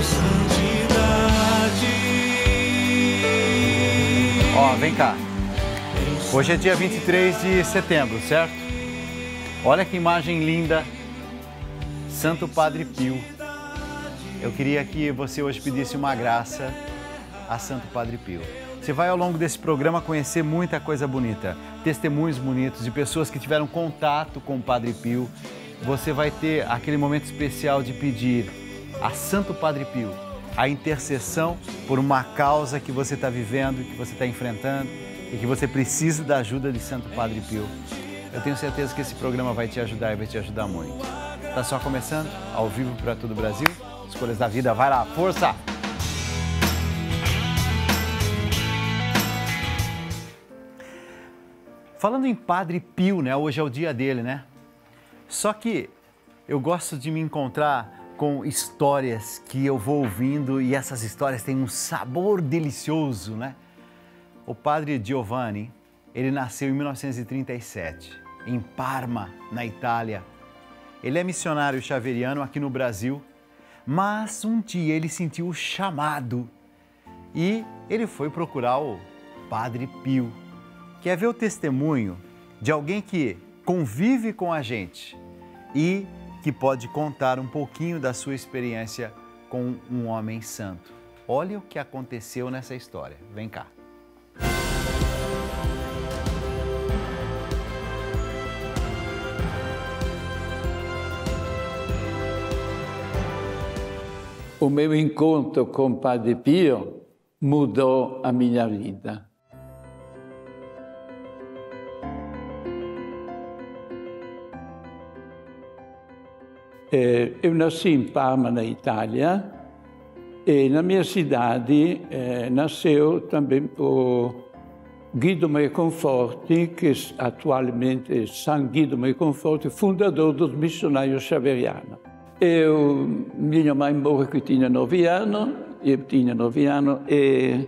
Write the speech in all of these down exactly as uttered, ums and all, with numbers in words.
Ó, vem cá. Hoje é dia vinte e três de setembro, certo? Olha que imagem linda. Santo Padre Pio. Eu queria que você hoje pedisse uma graça a Santo Padre Pio. Você vai ao longo desse programa conhecer muita coisa bonita, testemunhos bonitos de pessoas que tiveram contato com o Padre Pio. Você vai ter aquele momento especial de pedir a Santo Padre Pio a intercessão por uma causa que você está vivendo, que você está enfrentando e que você precisa da ajuda de Santo Padre Pio. Eu tenho certeza que esse programa vai te ajudar e vai te ajudar muito. Tá só começando, ao vivo para todo o Brasil. Escolhas da Vida, vai lá, força! Falando em Padre Pio, né? Hoje é o dia dele, né? Só que eu gosto de me encontrar com histórias que eu vou ouvindo e essas histórias têm um sabor delicioso, né? O Padre Giovanni, ele nasceu em mil novecentos e trinta e sete, em Parma, na Itália. Ele é missionário xaveriano aqui no Brasil, mas um dia ele sentiu o chamado e ele foi procurar o Padre Pio. Quer ver o testemunho de alguém que convive com a gente e que pode contar um pouquinho da sua experiência com um homem santo. Olha o que aconteceu nessa história. Vem cá. O meu encontro com Padre Pio mudou a minha vida. Eu nasci em Parma, na Itália, e na minha cidade eh, nasceu também o Guido Maria Conforti, que atualmente é San Guido Maria Conforti, fundador dos missionários xaverianos. Eu, minha mãe morreu que tinha nove anos, eu tinha nove anos, e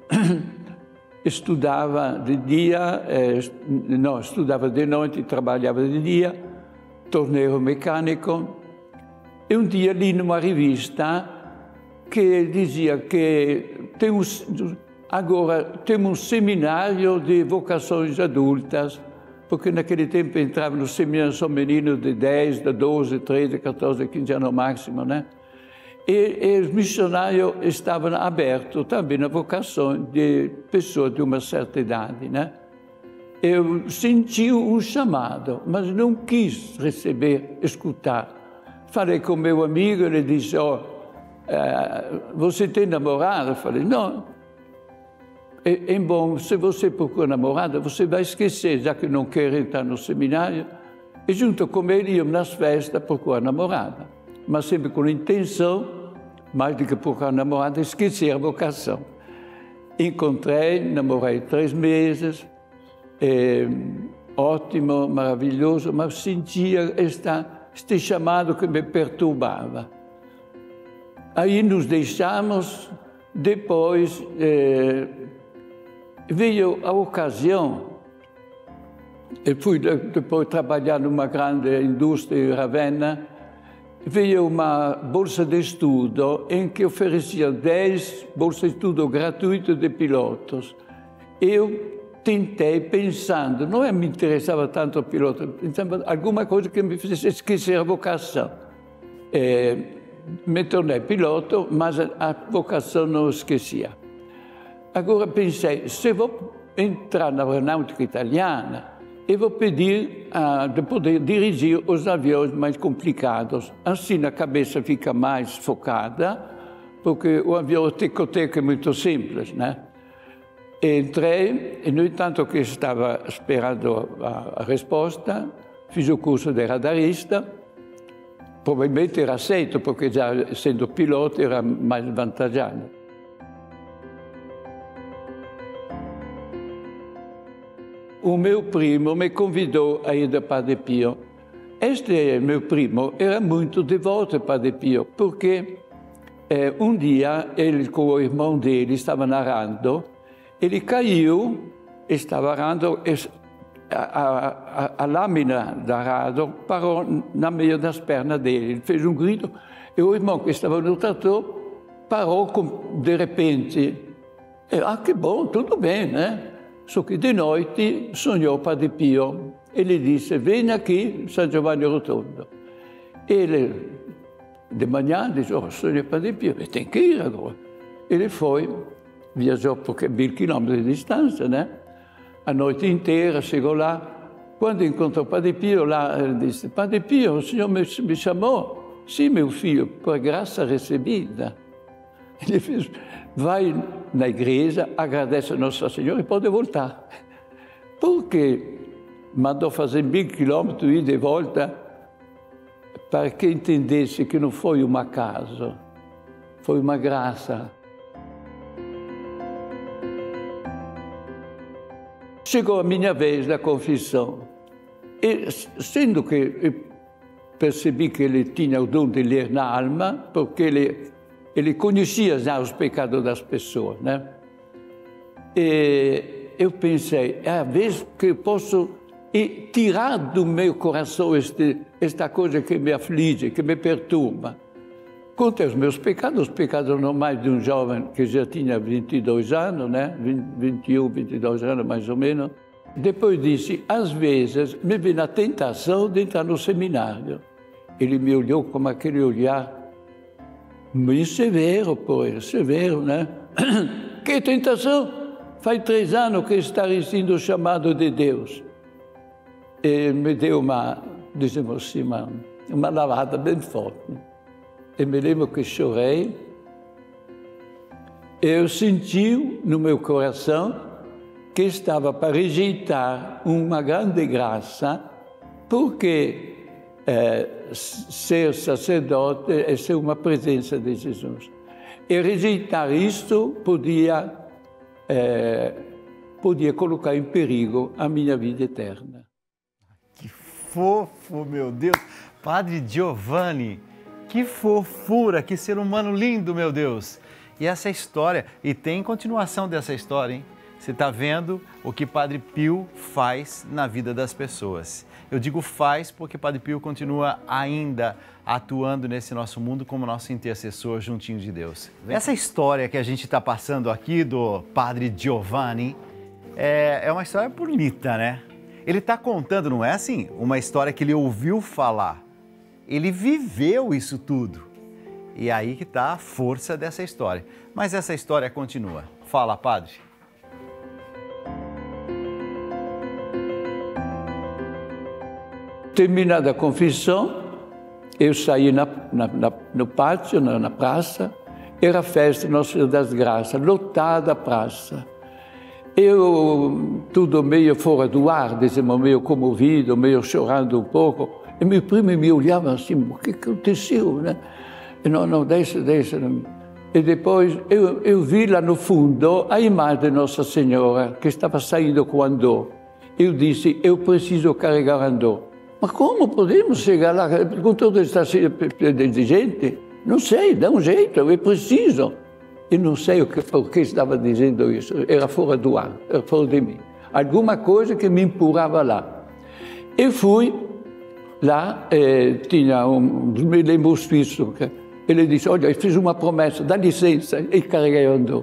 estudava de dia, eh, não, estudava de noite, trabalhava de dia, torneio mecânico. E um dia li numa revista que dizia que temos, agora temos um seminário de vocações adultas, porque naquele tempo entrava no seminário só meninos de dez, de doze, treze, quatorze, quinze anos máximo, né? E, e os missionários estavam abertos também à vocação de pessoas de uma certa idade, né? Eu senti um chamado, mas não quis receber, escutar. Falei com meu amigo, ele disse, oh, eh, você tem namorada? Eu falei, não. É, é bom, se você procura namorada, você vai esquecer, já que não quer entrar no seminário. E junto com ele íamos nas festas procurar namorada. Mas sempre com a intenção, mais do que procurar namorada, esquecer a vocação. Encontrei, namorei três meses, é, ótimo, maravilhoso, mas sentia esta... este chamado que me perturbava. Aí nos deixamos, depois eh, veio a ocasião, eu fui depois trabalhar numa grande indústria em Ravenna, veio uma bolsa de estudo em que oferecia dez bolsas de estudo gratuitas de pilotos. Eu tentei pensando, não me interessava tanto o piloto, pensava alguma coisa que me fizesse esquecer a vocação. É, me tornei piloto, mas a vocação não esquecia. Agora pensei, se vou entrar na aeronáutica italiana, eu vou pedir uh, de poder dirigir os aviões mais complicados. Assim a cabeça fica mais focada, porque o avião teco-teco é muito simples, né? Entrei, e no entanto que estava esperando a, a resposta, fiz o curso de radarista, provavelmente era aceito, porque já sendo piloto era mais vantaggioso. O meu primo me convidou a ir da Padre Pio. Este meu primo era muito devoto a Padre Pio, porque eh, um dia ele com o irmão dele estava narrando. Ele caiu, estava narrando, a, a, a lâmina da rádio parou na meio das pernas dele. Ele fez um grito e o irmão que estava no trator parou com, de repente, e, ah, que bom, tudo bem, né? Só que de noite sonhou Padre Pio e lhe disse, vem aqui, San Giovanni Rotondo. Ele, de manhã, disse, oh, sonhei Padre Pio, e tem que ir agora. Ele foi, viajou porque mil quilômetros de distância, né? A noite inteira, chegou lá. Quando encontrou Padre Pio lá, ele disse, Padre Pio, o senhor me, me chamou? Sim, meu filho, por graça recebida. Ele fez, vai na igreja, agradece a Nossa Senhora e pode voltar. Porque mandou fazer mil quilômetros e de volta para que entendesse que não foi um acaso, foi uma graça. Chegou a minha vez da confissão. E, sendo que eu percebi que ele tinha o dom de ler na alma, porque ele, ele conhecia já os pecados das pessoas, né? E eu pensei, é a vez que eu posso tirar do meu coração este, esta coisa que me aflige, que me perturba. Contei os meus pecados, os pecados normais de um jovem que já tinha vinte e dois anos, né? vinte e um, vinte e dois anos mais ou menos. Depois disse, às vezes me vem a tentação de entrar no seminário. Ele me olhou com aquele olhar muito severo, pois, severo, né? Que tentação? Faz três anos que está recebendo o chamado de Deus. E me deu uma, dizemos assim, uma, uma lavada bem forte. Eu me lembro que chorei. Eu senti no meu coração que estava para rejeitar uma grande graça, porque é, ser sacerdote é ser uma presença de Jesus. E rejeitar isto podia, é, podia colocar em perigo a minha vida eterna. Que fofo, meu Deus! Padre Giovanni, que fofura, que ser humano lindo, meu Deus! E essa história, e tem continuação dessa história, hein? Você está vendo o que Padre Pio faz na vida das pessoas. Eu digo faz porque Padre Pio continua ainda atuando nesse nosso mundo como nosso intercessor juntinho de Deus. Essa história que a gente está passando aqui do Padre Giovanni é, é uma história bonita, né? Ele está contando, não é assim, uma história que ele ouviu falar. Ele viveu isso tudo. E aí que está a força dessa história. Mas essa história continua. Fala, Padre. Terminada a confissão, eu saí na, na, na, no pátio, na, na praça, era a festa Nossa Senhora das Graças, lotada a praça. Eu, tudo meio fora do ar, dizemos, meio comovido, meio chorando um pouco, e meu primo me olhava assim, o que aconteceu, né? E não, não, deixa, deixa. E depois eu, eu vi lá no fundo a imagem de Nossa Senhora, que estava saindo com o andor. Eu disse, eu preciso carregar o andor. Mas como podemos chegar lá com toda esta gente? Não sei, dá um jeito, é preciso. Eu não sei o que, por que estava dizendo isso, era fora do ar, era fora de mim. Alguma coisa que me empurrava lá. Eu fui lá, eh, tinha um, me lembro suíço, ele disse, olha, eu fiz uma promessa, dá licença, e carreguei o andor.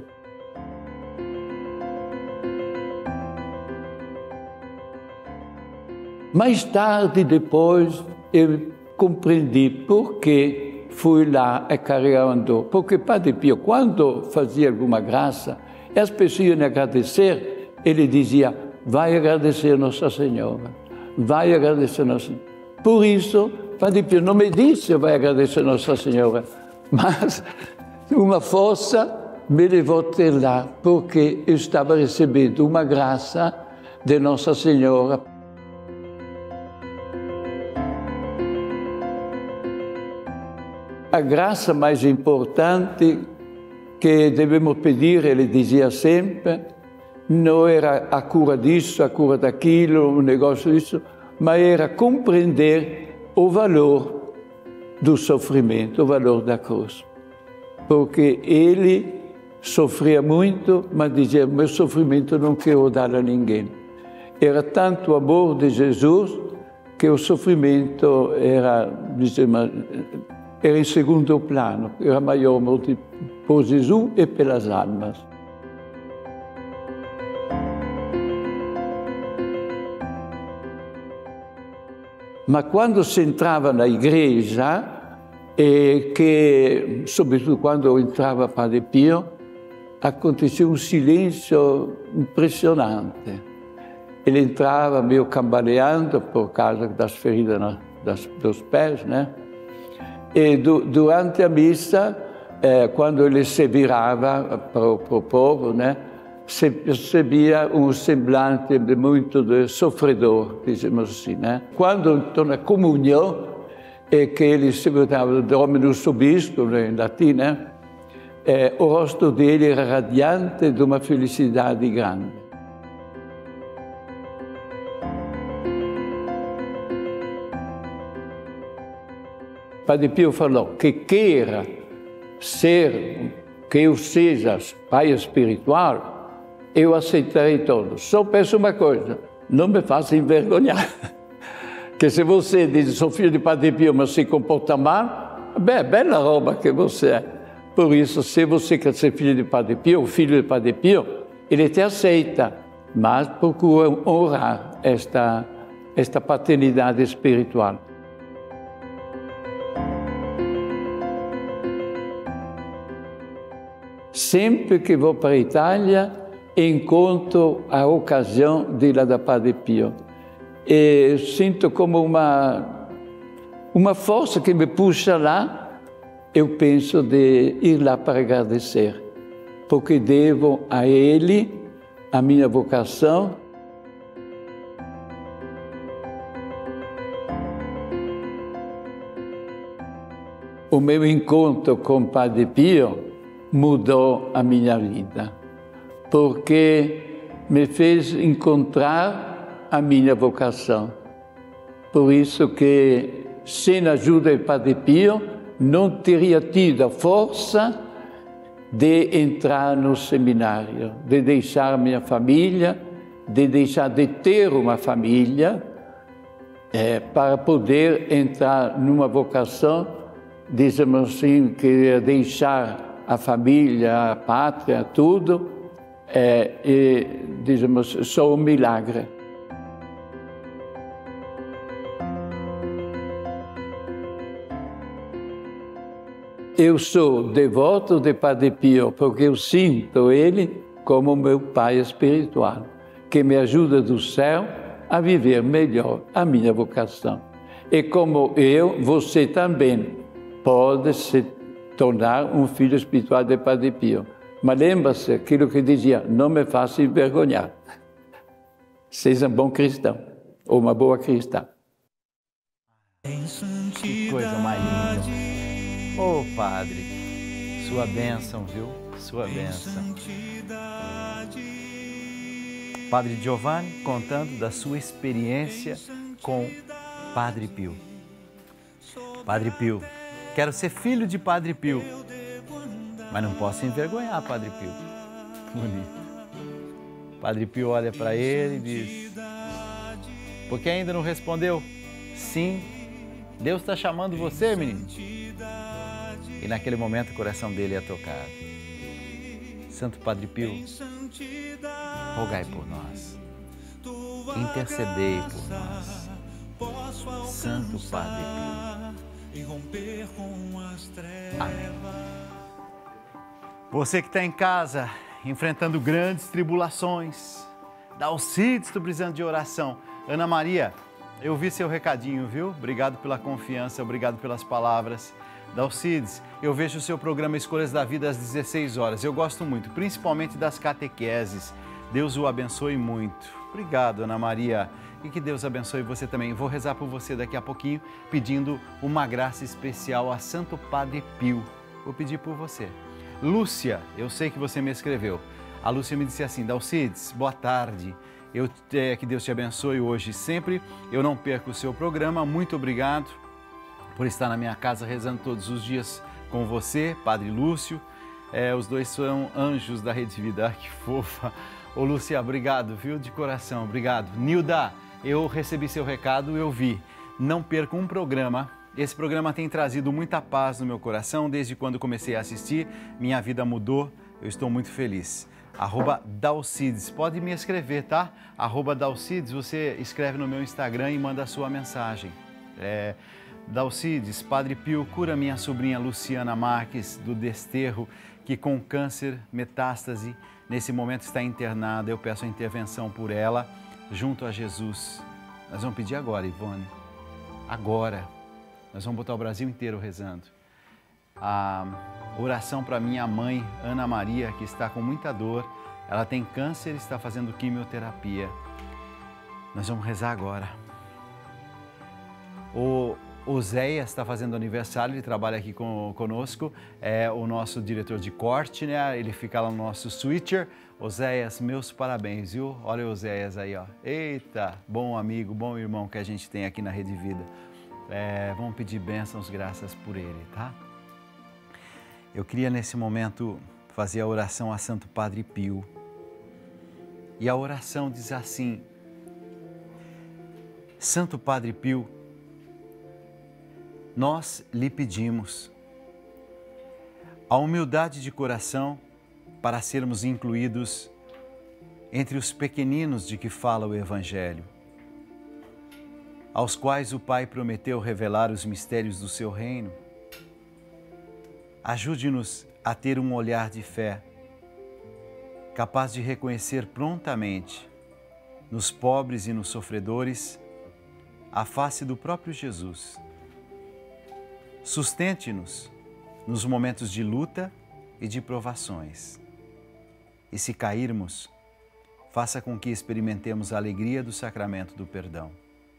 Mais tarde, depois, eu compreendi por que fui lá a carregar o andor. Porque Padre Pio, quando fazia alguma graça, e as pessoas iam agradecer, ele dizia, vai agradecer a Nossa Senhora, vai agradecer a Nossa Senhora. Por isso, Padre Pio não me disse, vai agradecer a Nossa Senhora, mas uma força me levou até lá, porque eu estava recebendo uma graça de Nossa Senhora. A graça mais importante que devemos pedir, ele dizia sempre, não era a cura disso, a cura daquilo, o negócio disso, mas era compreender o valor do sofrimento, o valor da cruz. Porque ele sofria muito, mas dizia, meu sofrimento não quero dar a ninguém. Era tanto o amor de Jesus que o sofrimento era, dizemos, era em segundo plano, era maior, por Jesus e pelas almas. Mas quando si entrava na igreja, e che, sobretudo quando entrava Padre Pio, aconteceu um silêncio impressionante. Ele entrava meio cambaleando por causa das feridas das, dos pés, né? E du, durante a missa, eh, quando ele se virava para o povo, né, se percebia um semblante de muito de sofredor, dizemos assim, né? Quando entrou na comunhão, e che ele se votava Dominus Vobiscum, in latino, né? Eh, o rosto dele era radiante de uma felicidade grande. Padre Pio falou que queira ser, que eu seja pai espiritual, eu aceitarei tudo. Só peço uma coisa, não me faça envergonhar. Que se você diz, sou filho de Padre Pio, mas se comporta mal, bem, bela roupa que você é. Por isso, se você quer ser filho de Padre Pio, filho de Padre Pio, ele te aceita, mas procura honrar esta, esta paternidade espiritual. Sempre que vou para a Itália, encontro a ocasião de ir lá da Padre Pio. E sinto como uma, uma força que me puxa lá. Eu penso de ir lá para agradecer, porque devo a ele a minha vocação. O meu encontro com Padre Pio mudou a minha vida, porque me fez encontrar a minha vocação. Por isso que, sem a ajuda de Padre Pio, não teria tido a força de entrar no seminário, de deixar minha família, de deixar de ter uma família, é, para poder entrar numa vocação, dizemos assim, que é deixar a família, a pátria, tudo, é, e, dizemos, só um milagre. Eu sou devoto de Padre Pio porque eu sinto ele como meu pai espiritual, que me ajuda do céu a viver melhor a minha vocação. E como eu, você também pode se tornar um filho espiritual de Padre Pio. Mas lembra-se aquilo que dizia, não me faça envergonhar. Seja um bom cristão, ou uma boa cristã. Que coisa mais linda. Ô, oh, Padre, sua bênção, viu? Sua bênção. Padre Giovanni contando da sua experiência com Padre Pio. Padre Pio, quero ser filho de Padre Pio, mas não posso envergonhar Padre Pio. Bonito. Padre Pio olha para ele e diz, porque ainda não respondeu? Sim, Deus está chamando você, menino. E naquele momento o coração dele é tocado. Santo Padre Pio, rogai por nós, intercedei por nós. Santo Padre Pio. Amém. Você que está em casa, enfrentando grandes tribulações, Dalcides, estou precisando de oração. Ana Maria, eu vi seu recadinho, viu? Obrigado pela confiança, obrigado pelas palavras. Dalcides, eu vejo o seu programa Escolhas da Vida às dezesseis horas. Eu gosto muito, principalmente das catequeses. Deus o abençoe muito. Obrigado, Ana Maria. E que Deus abençoe você também. Vou rezar por você daqui a pouquinho, pedindo uma graça especial a Santo Padre Pio. Vou pedir por você. Lúcia, eu sei que você me escreveu. A Lúcia me disse assim, Dalcides, boa tarde. Eu, é, que Deus te abençoe hoje e sempre. Eu não perco o seu programa. Muito obrigado por estar na minha casa rezando todos os dias com você, Padre Lúcio. É, os dois são anjos da Rede Vida. Ai, que fofa. Ô, Lúcia, obrigado, viu? De coração, obrigado. Nilda, eu recebi seu recado, eu vi. Não perca um programa Esse programa tem trazido muita paz no meu coração. Desde quando comecei a assistir, minha vida mudou. Eu estou muito feliz. Arroba Dalcides, pode me escrever, tá? Arroba Dalcides, você escreve no meu Instagram e manda a sua mensagem. É, Dalcides, Padre Pio, cura minha sobrinha Luciana Marques, do Desterro, que com câncer metástase, nesse momento está internada. Eu peço a intervenção por ela, junto a Jesus. Nós vamos pedir agora, Ivone. Agora. Nós vamos botar o Brasil inteiro rezando. A oração para minha mãe, Ana Maria, que está com muita dor. Ela tem câncer e está fazendo quimioterapia. Nós vamos rezar agora. O Oséias está fazendo aniversário, ele trabalha aqui com, conosco. É o nosso diretor de corte, né? Ele fica lá no nosso switcher. Oséias, meus parabéns, viu? Olha o Oséias aí, ó. Eita, bom amigo, bom irmão que a gente tem aqui na Rede Vida. É, vamos pedir bênçãos, graças por ele, tá? Eu queria nesse momento fazer a oração a Santo Padre Pio. E a oração diz assim: Santo Padre Pio, nós lhe pedimos a humildade de coração para sermos incluídos entre os pequeninos de que fala o Evangelho, aos quais o Pai prometeu revelar os mistérios do seu reino. Ajude-nos a ter um olhar de fé, capaz de reconhecer prontamente, nos pobres e nos sofredores, a face do próprio Jesus. Sustente-nos nos momentos de luta e de provações. E se cairmos, faça com que experimentemos a alegria do sacramento do perdão.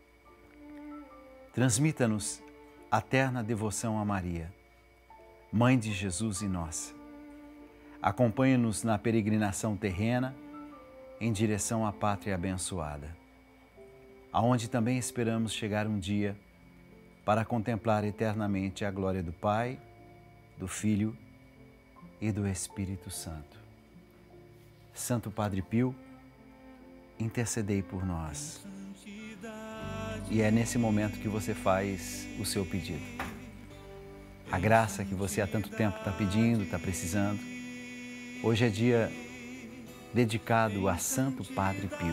Transmita-nos a terna devoção a Maria, Mãe de Jesus e nossa. Acompanhe-nos na peregrinação terrena em direção à pátria abençoada, aonde também esperamos chegar um dia para contemplar eternamente a glória do Pai, do Filho e do Espírito Santo. Santo Padre Pio, intercedei por nós. E é nesse momento que você faz o seu pedido. A graça que você há tanto tempo está pedindo, está precisando. Hoje é dia dedicado a Santo Padre Pio.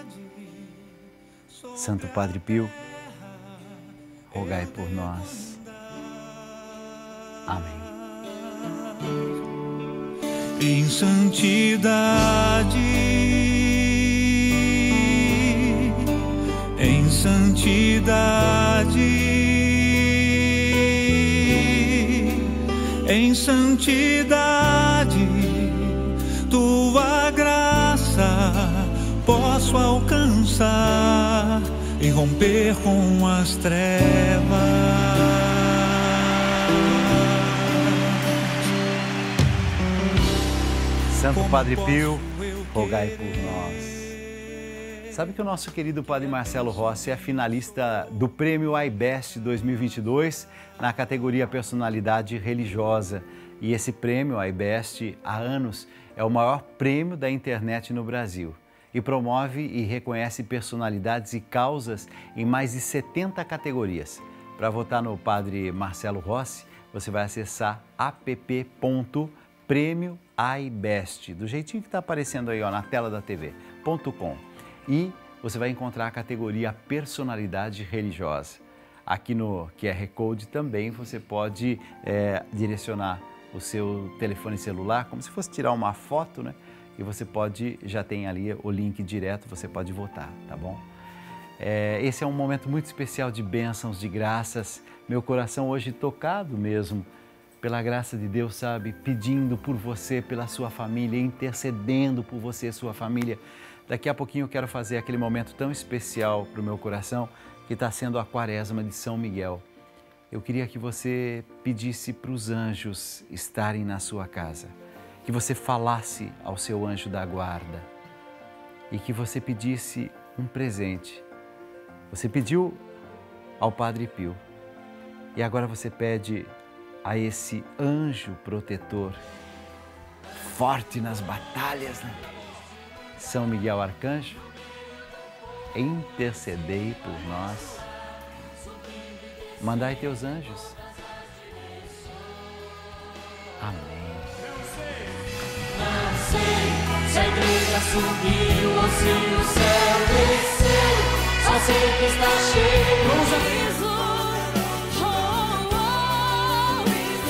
Santo Padre Pio, rogai por nós. Amém. Em santidade, em santidade, em santidade, tua graça posso alcançar e romper com as trevas. Santo Padre Pio, rogai por nós. Sabe que o nosso querido Padre Marcelo Rossi é finalista do Prêmio iBest dois mil e vinte e dois na categoria Personalidade Religiosa. E esse prêmio iBest, há anos, é o maior prêmio da internet no Brasil e promove e reconhece personalidades e causas em mais de setenta categorias. Para votar no Padre Marcelo Rossi, você vai acessar app ponto prêmio iBest, do jeitinho que está aparecendo aí ó, na tela da T V, ponto com. E você vai encontrar a categoria Personalidade Religiosa. Aqui no Q R Code também você pode é, direcionar o seu telefone celular, como se fosse tirar uma foto, né? E você pode, já tem ali o link direto, você pode votar, tá bom? É, esse é um momento muito especial de bênçãos, de graças. Meu coração hoje tocado mesmo pela graça de Deus, sabe? Pedindo por você, pela sua família, intercedendo por você e sua família. Daqui a pouquinho eu quero fazer aquele momento tão especial para o meu coração, que está sendo a Quaresma de São Miguel. Eu queria que você pedisse para os anjos estarem na sua casa, que você falasse ao seu anjo da guarda e que você pedisse um presente. Você pediu ao Padre Pio e agora você pede a esse anjo protetor, forte nas batalhas, né? São Miguel Arcanjo, intercedei por nós. mandai teus anjos. Amém. Não sei se a igreja subiu ou se o céu desceu, só sei que está cheio de aviso. Oh, oh.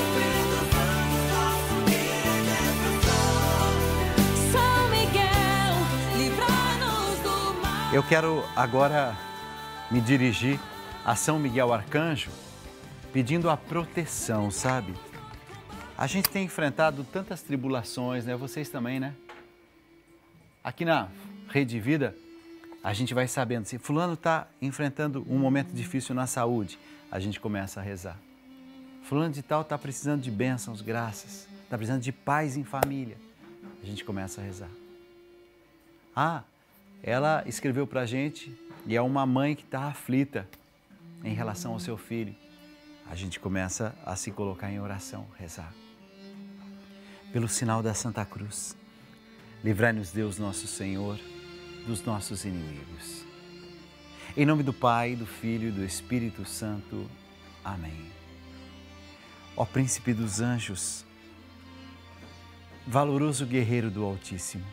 São Miguel, livra-nos do mal. Eu quero agora me dirigir a São Miguel Arcanjo, pedindo a proteção, sabe? A gente tem enfrentado tantas tribulações, né? Vocês também, né? Aqui na Rede Vida, a gente vai sabendo, se fulano está enfrentando um momento difícil na saúde, a gente começa a rezar. Fulano de tal está precisando de bênçãos, graças, está precisando de paz em família, a gente começa a rezar. Ah, ela escreveu para a gente e é uma mãe que está aflita em relação ao seu filho. A gente começa a se colocar em oração, rezar. Pelo sinal da Santa Cruz, livrai-nos Deus nosso Senhor dos nossos inimigos. Em nome do Pai, do Filho e do Espírito Santo. Amém. Ó Príncipe dos Anjos, valoroso guerreiro do Altíssimo,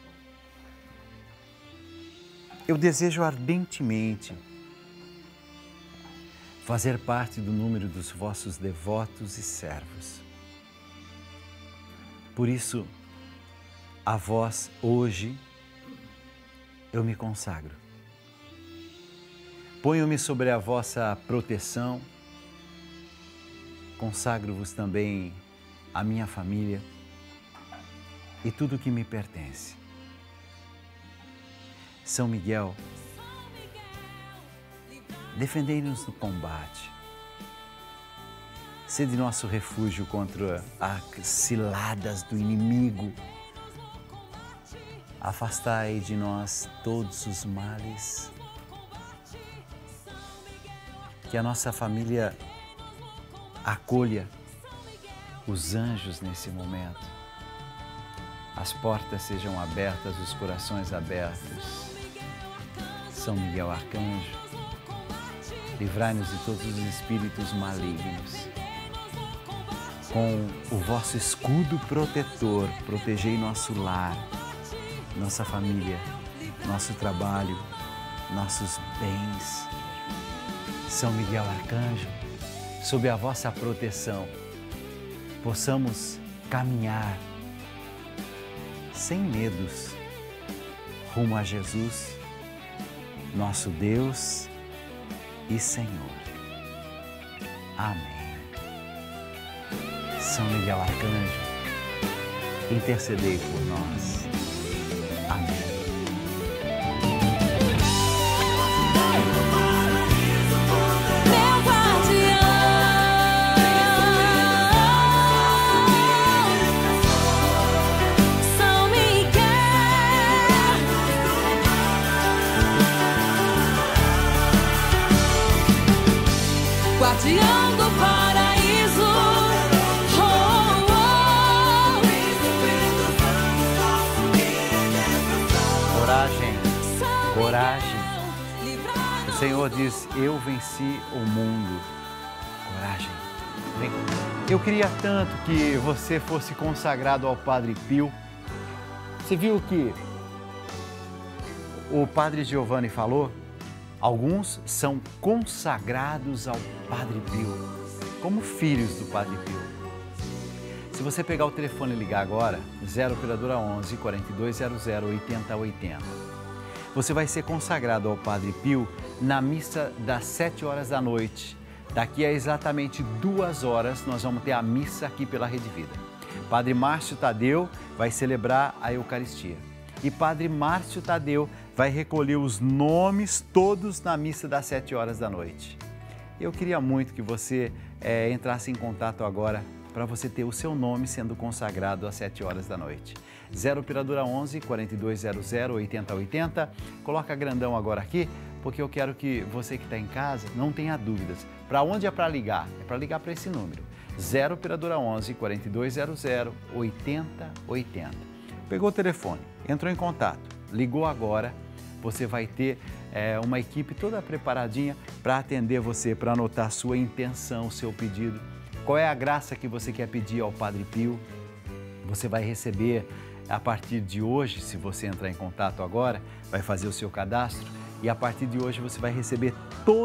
eu desejo ardentemente fazer parte do número dos vossos devotos e servos. Por isso, a vós hoje eu me consagro. Ponho-me sobre a vossa proteção, consagro-vos também a minha família e tudo que me pertence. São Miguel, defendei-nos no combate. Sede nosso refúgio contra as ciladas do inimigo. Afastai de nós todos os males. Que a nossa família acolha os anjos nesse momento. As portas sejam abertas, os corações abertos. São Miguel Arcanjo, livrai-nos de todos os espíritos malignos. Com o vosso escudo protetor, protegei nosso lar, nossa família, nosso trabalho, nossos bens. São Miguel Arcanjo, sob a vossa proteção, possamos caminhar sem medos rumo a Jesus, nosso Deus e Senhor. Amém. São Miguel Arcanjo, intercedei por nós. Amém. Guardião do paraíso, oh, oh. Coragem, coragem. O Senhor diz, eu venci o mundo. Coragem. Vem. Eu queria tanto que você fosse consagrado ao Padre Pio. Você viu que o Padre Giovanni falou? Alguns são consagrados ao Padre Pio, como filhos do Padre Pio. Se você pegar o telefone e ligar agora, zero operadora onze, quarenta e dois zero zero, oitenta oitenta, você vai ser consagrado ao Padre Pio na missa das sete horas da noite. Daqui a exatamente duas horas, nós vamos ter a missa aqui pela Rede Vida. Padre Márcio Tadeu vai celebrar a Eucaristia. E Padre Márcio Tadeu vai recolher os nomes todos na missa das sete horas da noite. Eu queria muito que você é, entrasse em contato agora para você ter o seu nome sendo consagrado às sete horas da noite. zero operadora onze, quarenta e dois zero zero, oitenta oitenta. Coloca grandão agora aqui, porque eu quero que você que está em casa não tenha dúvidas. Para onde é para ligar? É para ligar para esse número. zero operadora onze, quarenta e dois zero zero, oitenta oitenta. Pegou o telefone, entrou em contato, ligou agora, você vai ter é, uma equipe toda preparadinha para atender você, para anotar sua intenção, seu pedido. Qual é a graça que você quer pedir ao Padre Pio? Você vai receber a partir de hoje, se você entrar em contato agora, vai fazer o seu cadastro e a partir de hoje você vai receber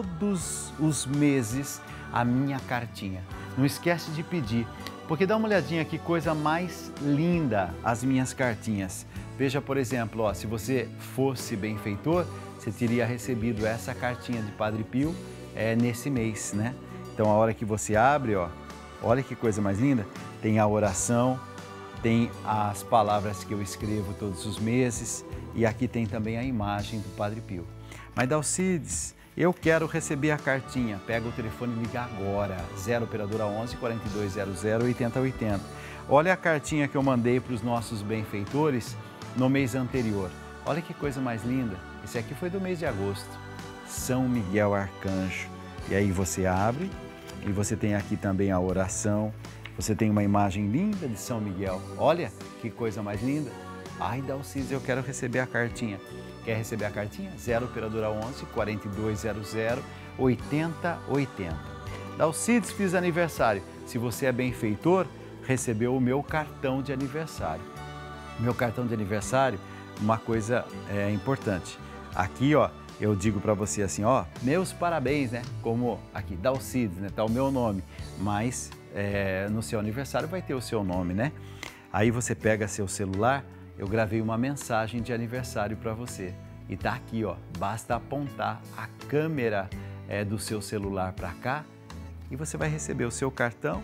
todos os meses a minha cartinha. Não esquece de pedir, porque dá uma olhadinha que coisa mais linda as minhas cartinhas. Veja, por exemplo, ó, se você fosse benfeitor, você teria recebido essa cartinha de Padre Pio é, nesse mês, né? Então, a hora que você abre, ó, olha que coisa mais linda, tem a oração, tem as palavras que eu escrevo todos os meses e aqui tem também a imagem do Padre Pio. Mas, Dalcides, eu quero receber a cartinha. Pega o telefone e liga agora, zero operadora onze, quarenta e dois zero zero, oitenta oitenta. Olha a cartinha que eu mandei para os nossos benfeitores no mês anterior. Olha que coisa mais linda. Esse aqui foi do mês de agosto. São Miguel Arcanjo. E aí você abre e você tem aqui também a oração. Você tem uma imagem linda de São Miguel. Olha que coisa mais linda. Ai, Dalcides, eu quero receber a cartinha. Quer receber a cartinha? zero operadora onze, quarenta e dois zero zero, oitenta oitenta. Dalcides, fiz aniversário. Se você é benfeitor, recebeu o meu cartão de aniversário. Meu cartão de aniversário, uma coisa é, importante. Aqui, ó, eu digo para você assim, ó, meus parabéns, né? Como aqui, Dalcides, né? Tá o meu nome. Mas é, no seu aniversário vai ter o seu nome, né? Aí você pega seu celular, eu gravei uma mensagem de aniversário para você. E tá aqui, ó, basta apontar a câmera é, do seu celular para cá e você vai receber o seu cartão,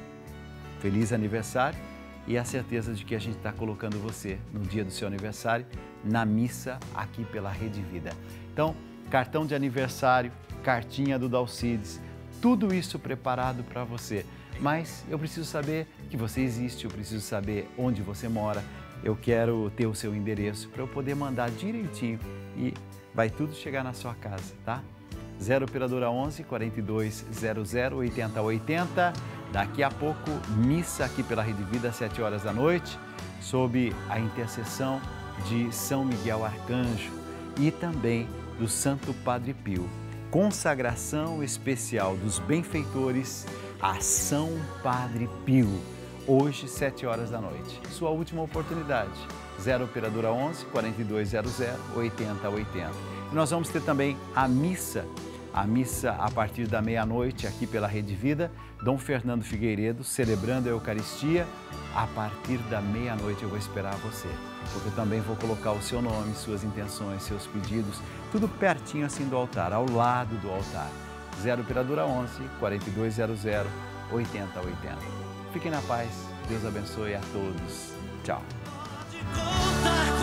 feliz aniversário e a certeza de que a gente está colocando você no dia do seu aniversário na missa aqui pela Rede Vida. Então, cartão de aniversário, cartinha do Dalcides, tudo isso preparado para você. Mas eu preciso saber que você existe, eu preciso saber onde você mora, eu quero ter o seu endereço para eu poder mandar direitinho e vai tudo chegar na sua casa, tá? zero operadora onze, quarenta e dois zero zero, oitenta oitenta. Daqui a pouco, missa aqui pela Rede Vida, às sete horas da noite, sob a intercessão de São Miguel Arcanjo e também do Santo Padre Pio. Consagração especial dos benfeitores a São Padre Pio. Hoje, sete horas da noite. Sua última oportunidade. zero operadora onze, quarenta e dois zero zero, oitenta oitenta. E nós vamos ter também a missa, a missa a partir da meia-noite aqui pela Rede Vida, Dom Fernando Figueiredo celebrando a Eucaristia. A partir da meia-noite eu vou esperar você, porque eu também vou colocar o seu nome, suas intenções, seus pedidos, tudo pertinho assim do altar, ao lado do altar. zero operadora onze, quarenta e dois zero zero, oitenta oitenta. Fiquem na paz, Deus abençoe a todos. Tchau. Pode contar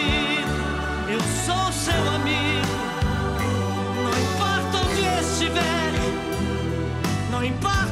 comigo, eu sou seu amigo. Não importa onde estiver, não importa.